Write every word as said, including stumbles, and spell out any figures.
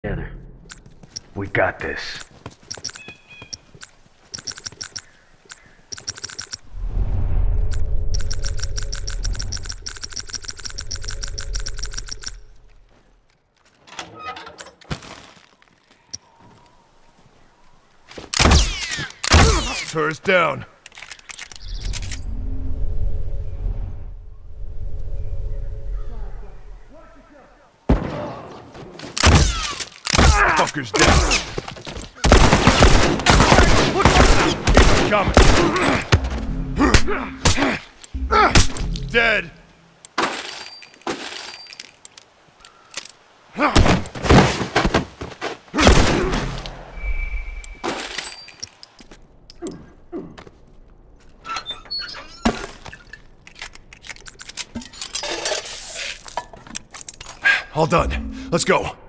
Together. We got this. Turret's down. Fucker's down. Coming. Dead. All done. Let's go.